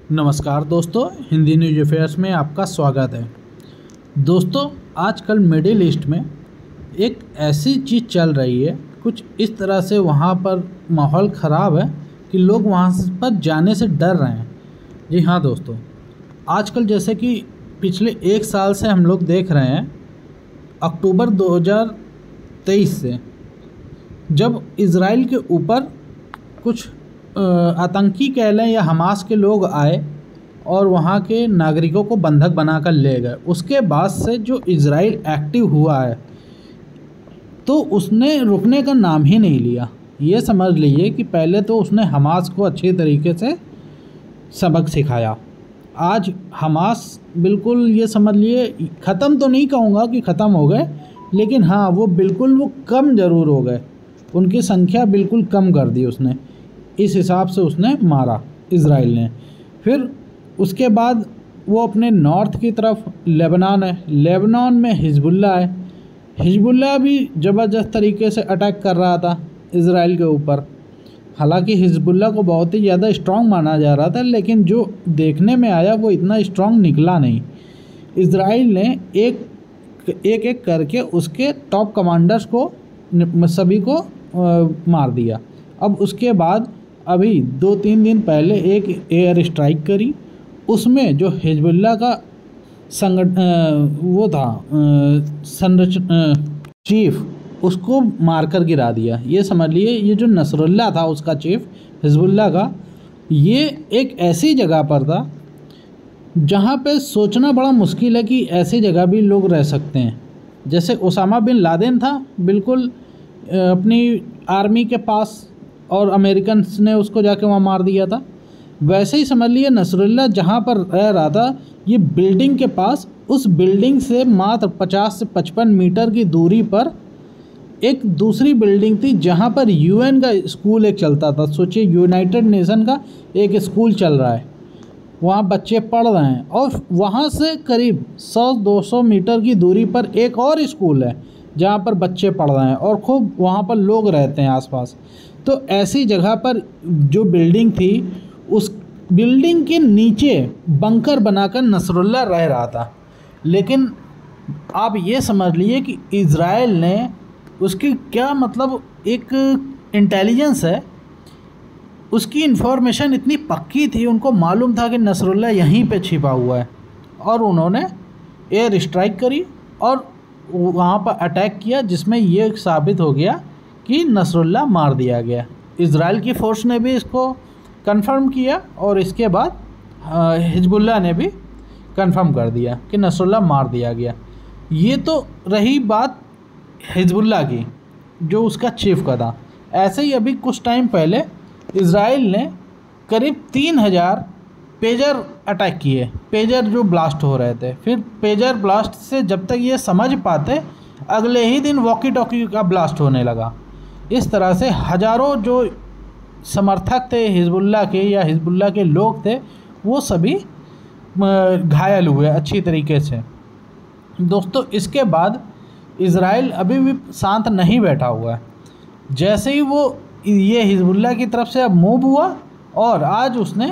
नमस्कार दोस्तों, Hindi news affairs में आपका स्वागत है। दोस्तों, आजकल मिडिल ईस्ट में एक ऐसी चीज़ चल रही है, कुछ इस तरह से वहाँ पर माहौल ख़राब है कि लोग वहाँ पर जाने से डर रहे हैं। जी हाँ दोस्तों, आजकल जैसे कि पिछले एक साल से हम लोग देख रहे हैं, अक्टूबर 2023 से जब इज़राइल के ऊपर कुछ आतंकी कह लें या हमास के लोग आए और वहाँ के नागरिकों को बंधक बनाकर ले गए, उसके बाद से जो इज़राइल एक्टिव हुआ है तो उसने रुकने का नाम ही नहीं लिया। ये समझ लीजिए कि पहले तो उसने हमास को अच्छे तरीके से सबक सिखाया। आज हमास बिल्कुल ये समझ लिए ख़त्म तो नहीं कहूँगा कि ख़त्म हो गए, लेकिन हाँ वो कम ज़रूर हो गए। उनकी संख्या बिल्कुल कम कर दी उसने। इस हिसाब से उसने मारा इज़राइल ने। फिर उसके बाद वो अपने नॉर्थ की तरफ लेबनान है, लेबनान में हिजबुल्ला है। हिजबुल्ला भी ज़बरदस्त तरीके से अटैक कर रहा था इज़राइल के ऊपर। हालांकि हिजबुल्ला को बहुत ही ज़्यादा स्ट्रॉन्ग माना जा रहा था, लेकिन जो देखने में आया वो इतना स्ट्रॉन्ग निकला नहीं। इज़राइल ने एक करके उसके टॉप कमांडर्स को सभी को मार दिया। अब उसके बाद अभी 2-3 दिन पहले एक एयर स्ट्राइक करी, उसमें जो हिजबुल्ला का चीफ, उसको मारकर गिरा दिया। ये समझ लिए ये जो नसरुल्ला था उसका चीफ हिजबुल्ला का, ये एक ऐसी जगह पर था जहाँ पे सोचना बड़ा मुश्किल है कि ऐसी जगह भी लोग रह सकते हैं। जैसे ओसामा बिन लादेन था बिल्कुल अपनी आर्मी के पास और अमेरिकन ने उसको जाके वहाँ मार दिया था, वैसे ही समझ लिए नसरुल्ला जहाँ पर रह रहा था ये बिल्डिंग के पास, उस बिल्डिंग से मात्र 50 से 55 मीटर की दूरी पर एक दूसरी बिल्डिंग थी जहाँ पर यूएन का स्कूल एक चलता था। सोचिए, यूनाइटेड नेशन का एक स्कूल चल रहा है, वहाँ बच्चे पढ़ रहे हैं, और वहाँ से करीब 100-200 मीटर की दूरी पर एक और स्कूल है जहाँ पर बच्चे पढ़ रहे हैं और खूब वहाँ पर लोग रहते हैं आसपास। तो ऐसी जगह पर जो बिल्डिंग थी, उस बिल्डिंग के नीचे बंकर बनाकर नसरुल्ला रह रहा था। लेकिन आप ये समझ लीजिए कि इज़राइल ने उसकी क्या मतलब एक इंटेलिजेंस है, उसकी इन्फॉर्मेशन इतनी पक्की थी, उनको मालूम था कि नसरुल्ला यहीं पे छिपा हुआ है, और उन्होंने एयर स्ट्राइक करी और वहाँ पर अटैक किया, जिसमें ये साबित हो गया कि नसरुल्ला मार दिया गया। इज़राइल की फ़ोर्स ने भी इसको कंफर्म किया और इसके बाद हिजबुल्ला ने भी कंफर्म कर दिया कि नसरुल्ला मार दिया गया। ये तो रही बात हिजबुल्ला की, जो उसका चीफ का था। ऐसे ही अभी कुछ टाइम पहले इज़राइल ने करीब 3000 पेजर अटैक किए, पेजर जो ब्लास्ट हो रहे थे। फिर पेजर ब्लास्ट से जब तक ये समझ पाते, अगले ही दिन वॉकी टॉकी का ब्लास्ट होने लगा। इस तरह से हज़ारों जो समर्थक थे हिजबुल्ला के या हिजबुल्ला के लोग थे, वो सभी घायल हुए अच्छी तरीके से। दोस्तों, इसके बाद इज़राइल अभी भी शांत नहीं बैठा हुआ है। जैसे ही वो ये हिजबुल्ला की तरफ से अब मूव हुआ और आज उसने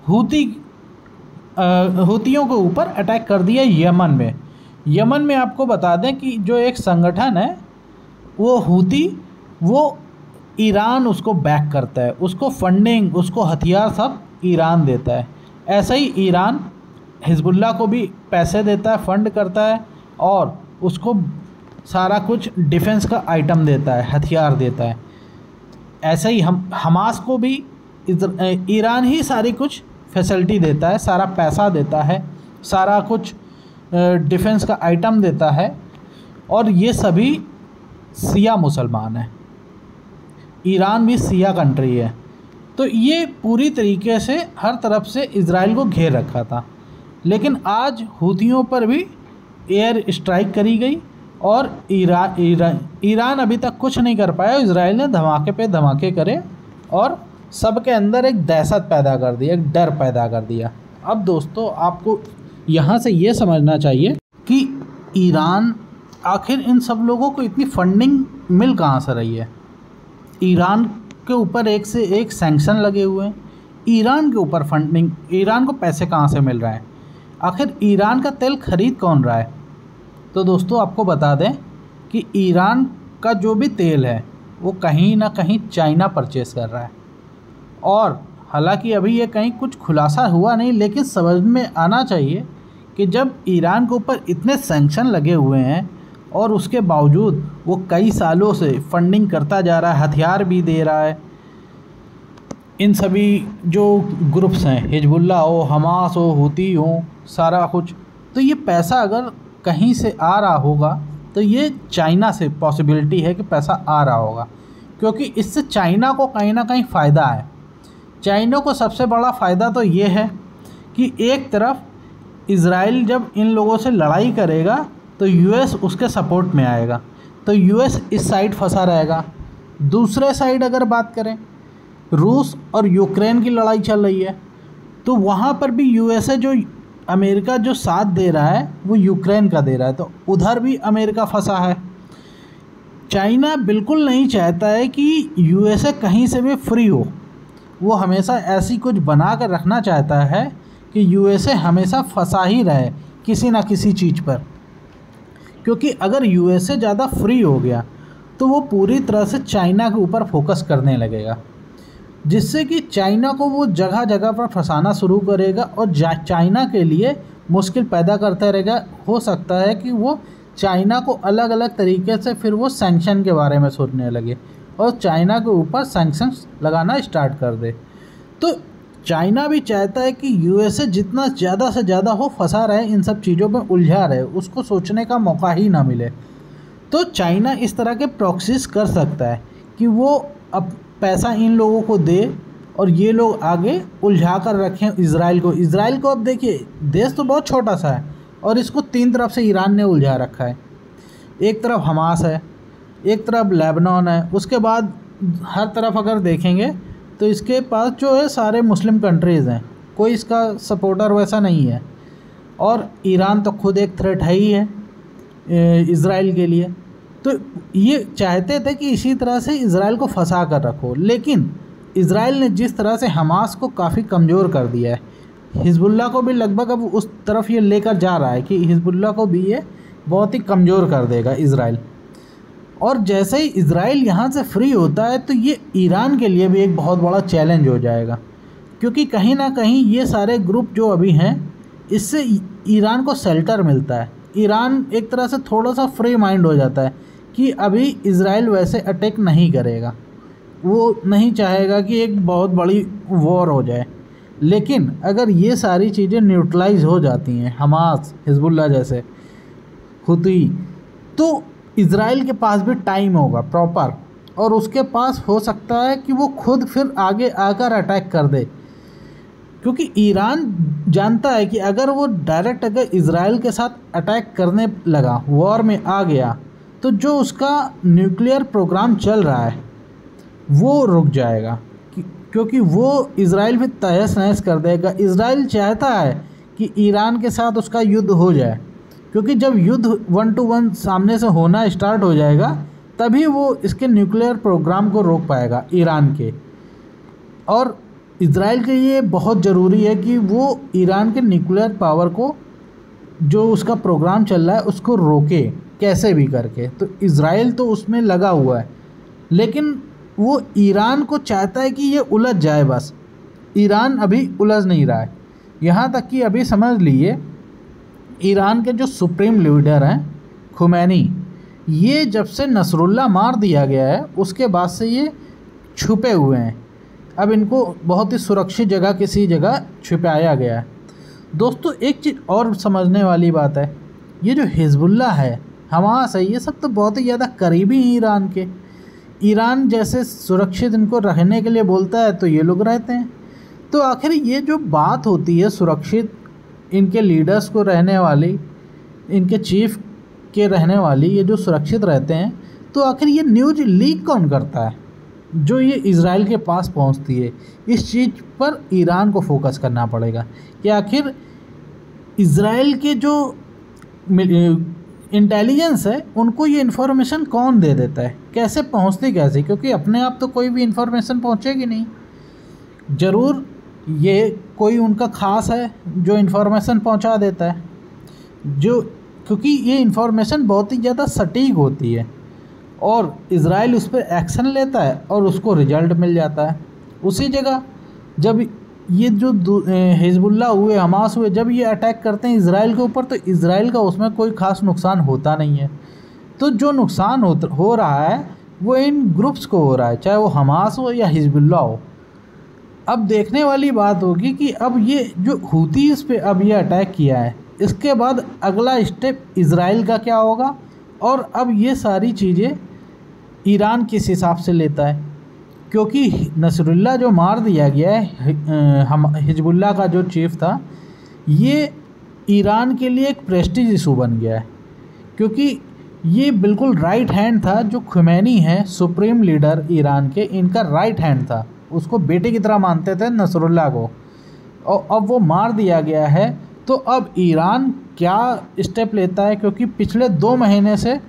हूतियों के ऊपर अटैक कर दिया यमन में। यमन में आपको बता दें कि जो एक संगठन है वो हूती, वो ईरान उसको बैक करता है, उसको फंडिंग, उसको हथियार सब ईरान देता है। ऐसा ही ईरान हिजबुल्ला को भी पैसे देता है, फंड करता है, और उसको सारा कुछ डिफेंस का आइटम देता है, हथियार देता है। ऐसे ही हमास को भी ईरान ही सारी कुछ फैसिलिटी देता है, सारा पैसा देता है, सारा कुछ डिफेंस का आइटम देता है, और ये सभी शिया मुसलमान हैं। ईरान भी शिया कंट्री है। तो ये पूरी तरीके से हर तरफ से इज़राइल को घेर रखा था। लेकिन आज हूतियों पर भी एयर स्ट्राइक करी गई और ईरान अभी तक कुछ नहीं कर पाया। इज़राइल ने धमाके पे धमाके करे और सबके अंदर एक दहशत पैदा कर दी, एक डर पैदा कर दिया। अब दोस्तों, आपको यहाँ से ये समझना चाहिए कि ईरान आखिर इन सब लोगों को इतनी फंडिंग मिल कहाँ से रही है। ईरान के ऊपर एक से एक सैंक्शन लगे हुए हैं। ईरान के ऊपर फंडिंग, ईरान को पैसे कहाँ से मिल रहे हैं, आखिर ईरान का तेल खरीद कौन रहा है। तो दोस्तों आपको बता दें कि ईरान का जो भी तेल है वो कहीं ना कहीं चाइना परचेस कर रहा है। और हालांकि अभी ये कहीं कुछ खुलासा हुआ नहीं, लेकिन समझ में आना चाहिए कि जब ईरान के ऊपर इतने सैंक्शन लगे हुए हैं और उसके बावजूद वो कई सालों से फंडिंग करता जा रहा है, हथियार भी दे रहा है इन सभी जो ग्रुप्स हैं, हिजबुल्लाह हो, हमास हो, हुती हो, सारा कुछ, तो ये पैसा अगर कहीं से आ रहा होगा तो ये चाइना से पॉसिबिलिटी है कि पैसा आ रहा होगा, क्योंकि इससे चाइना को कहीं ना कहीं फ़ायदा है। चाइना को सबसे बड़ा फ़ायदा तो ये है कि एक तरफ इज़राइल जब इन लोगों से लड़ाई करेगा तो यूएस उसके सपोर्ट में आएगा, तो यूएस इस साइड फंसा रहेगा। दूसरे साइड अगर बात करें, रूस और यूक्रेन की लड़ाई चल रही है, तो वहाँ पर भी यूएसए जो अमेरिका जो साथ दे रहा है वो यूक्रेन का दे रहा है, तो उधर भी अमेरिका फंसा है। चाइना बिल्कुल नहीं चाहता है कि यूएसए कहीं से भी फ्री हो, वो हमेशा ऐसी कुछ बना कर रखना चाहता है कि यूएसए हमेशा फंसा ही रहे किसी ना किसी चीज़ पर, क्योंकि अगर यूएसए ज़्यादा फ्री हो गया तो वो पूरी तरह से चाइना के ऊपर फोकस करने लगेगा, जिससे कि चाइना को वो जगह जगह पर फंसाना शुरू करेगा और चाइना के लिए मुश्किल पैदा करता रहेगा। हो सकता है कि वो चाइना को अलग अलग तरीके से फिर वो सैंक्शन के बारे में सोचने लगे और चाइना के ऊपर सैंक्शंस लगाना स्टार्ट कर दे। तो चाइना भी चाहता है कि यूएसए जितना ज़्यादा से ज़्यादा हो फंसा रहे, इन सब चीज़ों में उलझा रहे, उसको सोचने का मौका ही ना मिले। तो चाइना इस तरह के प्रॉक्सीज कर सकता है कि वो अब पैसा इन लोगों को दे और ये लोग आगे उलझा कर रखें इज़राइल को। इज़राइल को अब देखिए, देश तो बहुत छोटा सा है और इसको तीन तरफ से ईरान ने उलझा रखा है। एक तरफ हमास है, एक तरफ लेबनान है, उसके बाद हर तरफ अगर देखेंगे तो इसके पास जो है सारे मुस्लिम कंट्रीज़ हैं, कोई इसका सपोर्टर वैसा नहीं है। और ईरान तो खुद एक थ्रेट है ही है इज़राइल के लिए। तो ये चाहते थे कि इसी तरह से इज़राइल को फंसा कर रखो, लेकिन इज़राइल ने जिस तरह से हमास को काफ़ी कमज़ोर कर दिया है, हिजबुल्लाह को भी लगभग अब उस तरफ ये लेकर जा रहा है कि हिजबुल्लाह को भी ये बहुत ही कमज़ोर कर देगा इज़राइल। और जैसे ही इज़राइल यहाँ से फ्री होता है तो ये ईरान के लिए भी एक बहुत बड़ा चैलेंज हो जाएगा, क्योंकि कहीं ना कहीं ये सारे ग्रुप जो अभी हैं इससे ईरान को शेल्टर मिलता है। ईरान एक तरह से थोड़ा सा फ्री माइंड हो जाता है कि अभी इज़राइल वैसे अटैक नहीं करेगा, वो नहीं चाहेगा कि एक बहुत बड़ी वॉर हो जाए। लेकिन अगर ये सारी चीज़ें न्यूट्रलाइज हो जाती हैं, हमास, हिजबुल्लाह जैसे, हुती, तो इज़राइल के पास भी टाइम होगा प्रॉपर, और उसके पास हो सकता है कि वो खुद फिर आगे आकर अटैक कर दे, क्योंकि ईरान जानता है कि अगर वो डायरेक्ट अगर इज़राइल के साथ अटैक करने लगा, वॉर में आ गया, तो जो उसका न्यूक्लियर प्रोग्राम चल रहा है वो रुक जाएगा, क्योंकि वो इज़राइल भी तहस नहस कर देगा। इज़राइल चाहता है कि ईरान के साथ उसका युद्ध हो जाए, क्योंकि जब युद्ध 1 to 1 सामने से होना स्टार्ट हो जाएगा तभी वो इसके न्यूक्लियर प्रोग्राम को रोक पाएगा ईरान के। और इज़राइल के लिए बहुत ज़रूरी है कि वो ईरान के न्यूक्लियर पावर को, जो उसका प्रोग्राम चल रहा है, उसको रोके कैसे भी करके। तो इज़राइल तो उसमें लगा हुआ है, लेकिन वो ईरान को चाहता है कि ये उलझ जाए। बस ईरान अभी उलझ नहीं रहा है, यहाँ तक कि अभी समझ लीजिए ईरान के जो सुप्रीम लीडर हैं खुमैनी, ये जब से नसरुल्लाह मार दिया गया है उसके बाद से ये छुपे हुए हैं। अब इनको बहुत ही सुरक्षित जगह, किसी जगह छुपाया गया है। दोस्तों एक चीज़ और समझने वाली बात है, ये जो हिजबुल्लाह है, हमास है, ये सब तो बहुत ही ज़्यादा करीबी हैं ईरान के। ईरान जैसे सुरक्षित इनको रहने के लिए बोलता है तो ये लोग रहते हैं। तो आखिर ये जो बात होती है सुरक्षित इनके लीडर्स को रहने वाली, इनके चीफ के रहने वाली, ये जो सुरक्षित रहते हैं, तो आखिर ये न्यूज़ लीक कौन करता है जो ये इज़राइल के पास पहुंचती है? इस चीज़ पर ईरान को फोकस करना पड़ेगा कि आखिर इज़राइल के जो इंटेलिजेंस है उनको ये इन्फॉर्मेशन कौन दे देता है, कैसे पहुंचती कैसे, क्योंकि अपने आप तो कोई भी इन्फॉर्मेशन पहुंचेगी नहीं। ज़रूर ये कोई उनका ख़ास है जो इन्फॉर्मेशन पहुंचा देता है, जो क्योंकि ये इन्फॉर्मेशन बहुत ही ज़्यादा सटीक होती है और इज़राइल उस पर एक्शन लेता है और उसको रिजल्ट मिल जाता है। उसी जगह जब ये जो हिजबुल्लाह हुए, हमास हुए, जब ये अटैक करते हैं इज़राइल के ऊपर, तो इज़राइल का उसमें कोई ख़ास नुकसान होता नहीं है। तो जो नुकसान हो रहा है वो इन ग्रुप्स को हो रहा है, चाहे वो हमास हो या हिजबुल्लाह हो। अब देखने वाली बात होगी कि अब ये जो हूतीस पे अब ये अटैक किया है, इसके बाद अगला स्टेप इज़राइल का क्या होगा, और अब ये सारी चीज़ें ईरान किस हिसाब से लेता है। क्योंकि नसरुल्लाह जो मार दिया गया है, हम हिजबुल्लाह का जो चीफ था, ये ईरान के लिए एक प्रेस्टीज इशू बन गया है। क्योंकि ये बिल्कुल राइट हैंड था, जो खुमैनी है सुप्रीम लीडर ईरान के, इनका राइट हैंड था, उसको बेटे की तरह मानते थे नसरुल्लाह को, और अब वो मार दिया गया है। तो अब ईरान क्या स्टेप लेता है, क्योंकि पिछले 2 महीने से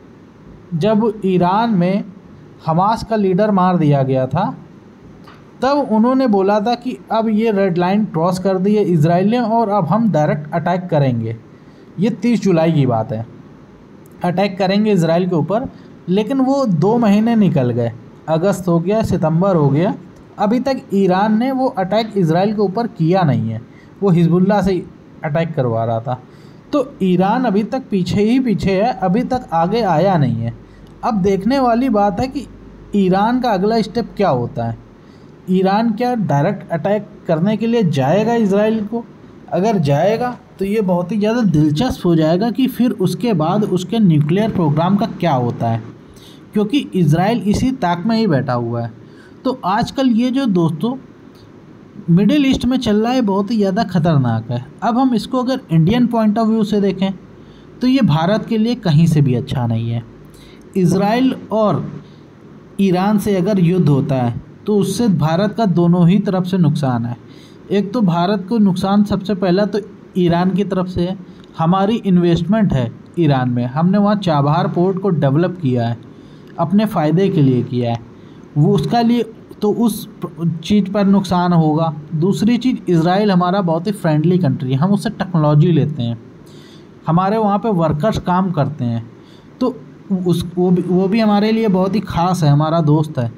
जब ईरान में हमास का लीडर मार दिया गया था, तब उन्होंने बोला था कि अब ये रेड लाइन क्रॉस कर दी है इज़राइल ने और अब हम डायरेक्ट अटैक करेंगे। ये 30 जुलाई की बात है, अटैक करेंगे इज़राइल के ऊपर। लेकिन वो 2 महीने निकल गए, अगस्त हो गया, सितंबर हो गया, अभी तक ईरान ने वो अटैक इज़राइल के ऊपर किया नहीं है, वो हिजबुल्लाह से अटैक करवा रहा था। तो ईरान अभी तक पीछे ही पीछे है, अभी तक आगे आया नहीं है। अब देखने वाली बात है कि ईरान का अगला स्टेप क्या होता है। ईरान क्या डायरेक्ट अटैक करने के लिए जाएगा इज़राइल को? अगर जाएगा तो ये बहुत ही ज़्यादा दिलचस्प हो जाएगा कि फिर उसके बाद उसके न्यूक्लियर प्रोग्राम का क्या होता है, क्योंकि इज़राइल इसी ताक में ही बैठा हुआ है। तो आजकल ये जो दोस्तों मिडिल ईस्ट में चल रहा है, बहुत ही ज़्यादा ख़तरनाक है। अब हम इसको अगर इंडियन पॉइंट ऑफ व्यू से देखें तो ये भारत के लिए कहीं से भी अच्छा नहीं है। इज़राइल और ईरान से अगर युद्ध होता है तो उससे भारत का दोनों ही तरफ से नुकसान है। एक तो भारत को नुकसान सबसे पहला तो ईरान की तरफ से है, हमारी इन्वेस्टमेंट है ईरान में, हमने वहाँ चाबहार पोर्ट को डेवलप किया है, अपने फ़ायदे के लिए किया है, वो उसका लिए तो उस चीज़ पर नुकसान होगा। दूसरी चीज़, इज़राइल हमारा बहुत ही फ्रेंडली कंट्री है, हम उससे टेक्नोलॉजी लेते हैं, हमारे वहाँ पे वर्कर्स काम करते हैं, तो वो भी हमारे लिए बहुत ही ख़ास है, हमारा दोस्त है।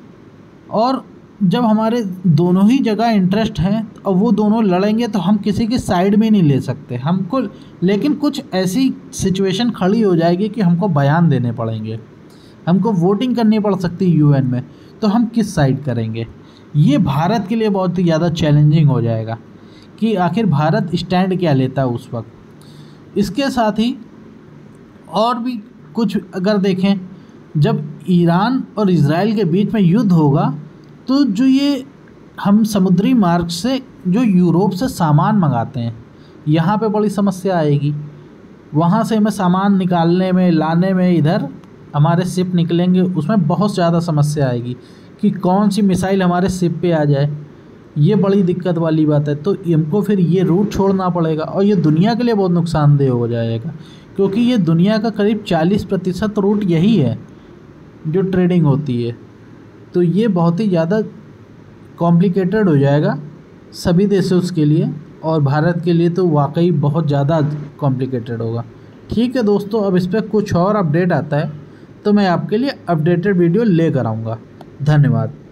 और जब हमारे दोनों ही जगह इंटरेस्ट हैं और वो दोनों लड़ेंगे तो हम किसी की साइड में नहीं ले सकते हमको। लेकिन कुछ ऐसी सिचुएशन खड़ी हो जाएगी कि हमको बयान देने पड़ेंगे, हमको वोटिंग करनी पड़ सकती है यूएन में, तो हम किस साइड करेंगे। ये भारत के लिए बहुत ही ज़्यादा चैलेंजिंग हो जाएगा कि आखिर भारत स्टैंड क्या लेता है उस वक्त। इसके साथ ही और भी कुछ अगर देखें, जब ईरान और इज़राइल के बीच में युद्ध होगा तो जो ये हम समुद्री मार्ग से जो यूरोप से सामान मंगाते हैं, यहाँ पे बड़ी समस्या आएगी। वहाँ से हमें सामान निकालने में, लाने में, इधर हमारे शिप निकलेंगे, उसमें बहुत ज़्यादा समस्या आएगी कि कौन सी मिसाइल हमारे शिप पे आ जाए, ये बड़ी दिक्कत वाली बात है। तो हमको फिर ये रूट छोड़ना पड़ेगा और ये दुनिया के लिए बहुत नुकसानदेह हो जाएगा, क्योंकि ये दुनिया का करीब 40% रूट यही है जो ट्रेडिंग होती है। तो ये बहुत ही ज़्यादा कॉम्प्लिकेटेड हो जाएगा सभी देशों के लिए, और भारत के लिए तो वाकई बहुत ज़्यादा कॉम्प्लिकेटेड होगा। ठीक है दोस्तों, अब इस पर कुछ और अपडेट आता है तो मैं आपके लिए अपडेटेड वीडियो लेकर आऊँगा। धन्यवाद।